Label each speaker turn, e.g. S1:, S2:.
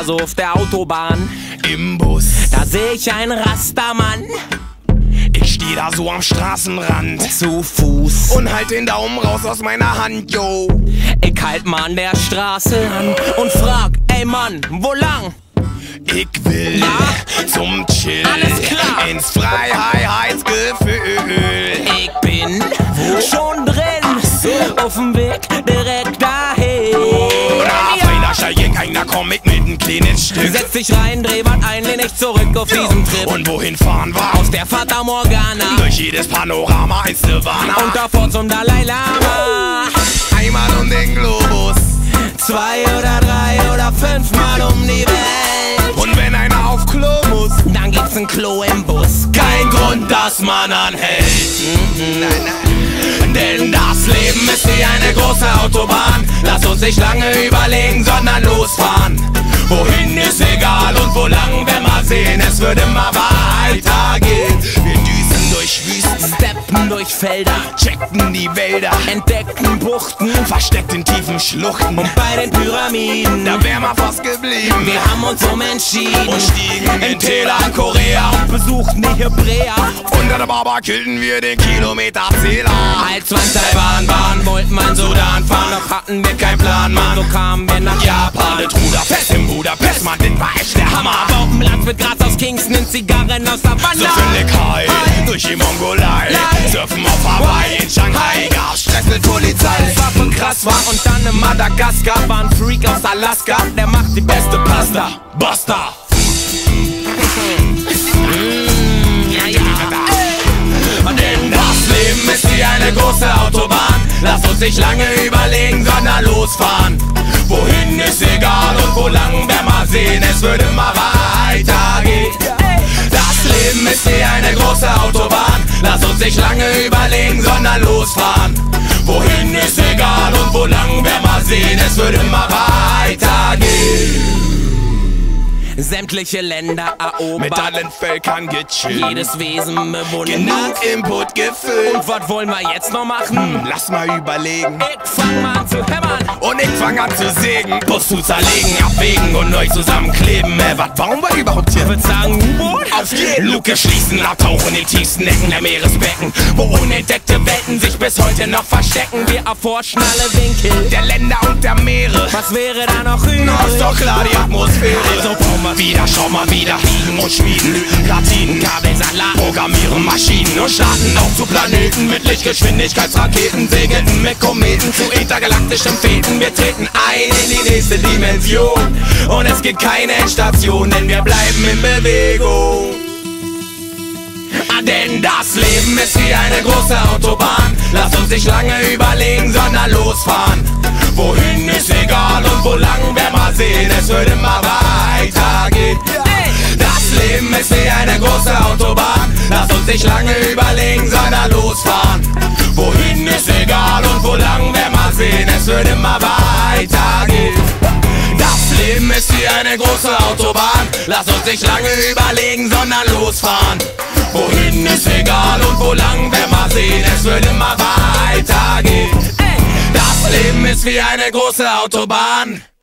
S1: so auf der Autobahn.
S2: Im Bus,
S1: Da seh ich einen Rastermann
S2: ich steh da so am Straßenrand
S1: zu Fuß
S2: und halt den Daumen raus aus meiner Hand, yo.
S1: Ich halt mal an der Straße an und frag, ey Mann, wo lang?
S2: Ich will zum Chillen
S1: Alles klar.
S2: ins Freiheitsgefühl.
S1: Ich bin schon drin, auf dem Weg direkt dahin.
S2: Na, feiner steig ich ein, da komm ich mit einem kleinen Stück.
S1: Setz dich rein, Drehband ein, lehn dich zurück auf diesem Trip.
S2: Und wohin fahren wir?
S1: Aus der Fata Morgana
S2: Durch jedes Panorama ins Nirvana.
S1: und davor zum Dalai Lama.
S2: Einmal um den Globus
S1: 2 oder 3 oder 5 Mal um die Welt.
S2: und wenn einer auf Klo muss,
S1: Dann gibt's ein Klo im Bus.
S2: kein Grund, dass man anhält. Denn das Leben ist wie eine große Autobahn. Lass uns nicht lange überlegen, sondern losfahren. Wohin ist egal und wo lang, wenn wir sehen, es wird immer weitergehen. Wir düsen durch Wüsten,
S1: Steppen durch Felder,
S2: checkten die Wälder,
S1: entdeckten Buchten
S2: versteckt in tiefen Schluchten.
S1: und bei den Pyramiden.
S2: Da wär mal fast geblieben.
S1: Wir haben uns umentschieden
S2: Und stiegen in Täler in Korea.
S1: besuchten die Hebräer.
S2: Unter der Baba killten wir den Kilometerzähler.
S1: Als wir in Taiwan wollten wir in Sudan fahren, doch hatten wir keinen Plan, Mann. So kamen wir nach
S2: Japan, das Ruderfest in Budapest, Mann, das war echt der Hammer.
S1: auf dem Land mit Gras aus Kingston in Zigarren aus
S2: So
S1: Havanna.
S2: völlig high, durch die Mongolei, surfen auf Hawaii, in Shanghai, gab's Stress mit Polizei.
S1: Alles war von krass war und dann in Madagaskar war ein Freak aus Alaska, der macht die beste Pasta.
S2: Basta. Denn das Leben ist wie eine große Autobahn. Lass uns nicht lange überlegen, sondern losfahren. Wohin ist egal und wo lang, werden wir sehen, es wird immer weitergehen. Das Leben ist wie eine große Autobahn. Lass uns nicht lange überlegen, sondern losfahren. Wohin ist egal und wo lang, werden wir sehen, es wird immer weitergehen.
S1: Sämtliche Länder erobert,
S2: Mit allen Völkern gechillt,
S1: jedes Wesen bewundert.
S2: genug Input gefüllt.
S1: Und was wollen wir jetzt noch machen?
S2: Lass mal überlegen.
S1: Ich fang mal an zu hämmern.
S2: Und ich fang an zu sägen, Bus zu zerlegen, abwägen und neu zusammenkleben. Was bauen wir überhaupt hier?
S1: Ich würd sagen, U-Boot?
S2: Auf jeden Luke schließen, abtauchen in den tiefsten Ecken der Meeresbecken, wo unentdeckte Welten sich bis heute noch verstecken.
S1: Wir erforschen alle Winkel
S2: Der Länder und der Meere.
S1: Was wäre da noch übrig?
S2: Na, ist doch klar, die Atmosphäre. Also bauen wir wieder, schau mal wieder, biegen und schmieden, Platinen, Kabelsalat, programmieren Maschinen und starten auch zu Planeten mit Lichtgeschwindigkeitsraketen, segelten mit Kometen zu intergalaktischen Fäden. Wir treten ein in die nächste Dimension und es gibt keine Endstation, denn wir bleiben in Bewegung. Denn das Leben ist wie eine große Autobahn. Lass uns nicht lange überlegen, sondern losfahren. Wohin ist egal und wo lang, werden wir sehen, es wird immer weitergehen. Das Leben ist wie eine große Autobahn. Lass uns nicht lange überlegen, sondern losfahren. Wohin ist egal und wo lang, werden wir sehen, es wird immer weitergehen. Das Leben ist wie eine große Autobahn. Lass uns nicht lange überlegen, sondern losfahren. Wohin ist egal und wo lang, werden wir sehen, es wird immer weitergehen. Das Leben ist wie eine große Autobahn.